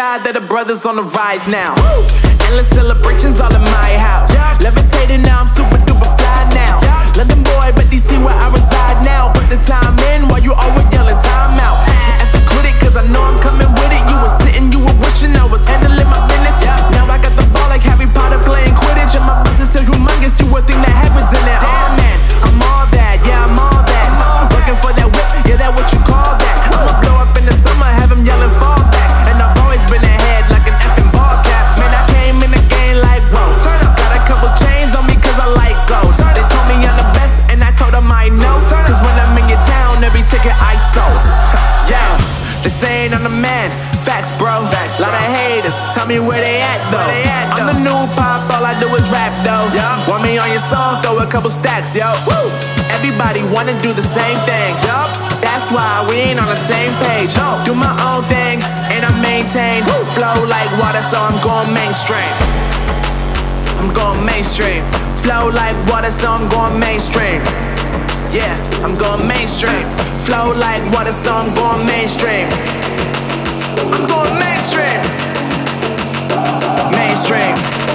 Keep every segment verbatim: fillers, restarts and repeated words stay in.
God that the brothers on the rise now. Woo! Endless celebrations all in my house. Yeah. Levitating now, I'm super duper fly now. Yeah. London boy, but D C where I reside now. Put the time in while you always yelling time out. And for quit it, cause I know I'm coming with it. You were sitting, you were wishing I was handling my business. Yeah. Now I got the ball like Harry Potter playing Quidditch. And my business so humongous, you would think that happens in it. Oh man, I'm all that, yeah, I'm all that. Looking for that whip, yeah, that what you call that. I'ma blow up in the summer, have him yelling fall back. And I've always been ahead like an effing ball cap. Man, I came in the game like, whoa. Got a couple chains on me cause I like gold. They told me I'm the best and I told them I know. Cause when I'm in your town, every ticket I sold. Yeah, they saying I'm the man. Facts, bro. Facts, lot of haters. Tell me where they at though. They at, though. I'm the new pop, all I do is rap though. Yeah. Want me on your song? Throw a couple stacks, yo. Woo. Everybody wanna do the same thing. Yup. That's why we ain't on the same page. No. Do my own thing and I maintain. Woo. Flow like water, so I'm going mainstream. I'm going mainstream. Flow like water, so I'm going mainstream. Yeah, I'm going mainstream. Flow like water, so I'm going mainstream. I'm going mainstream. Mainstream.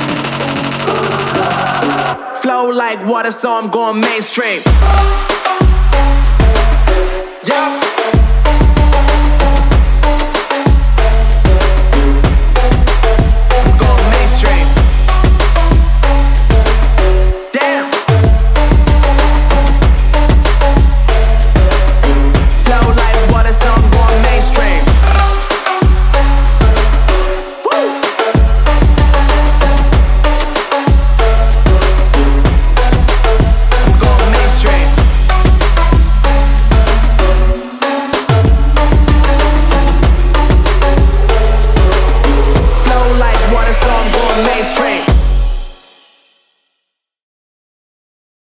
Flow like water, so I'm going mainstream. Yup. I'm going mainstream. Damn. Flow like water, so I'm going mainstream. Mainstream.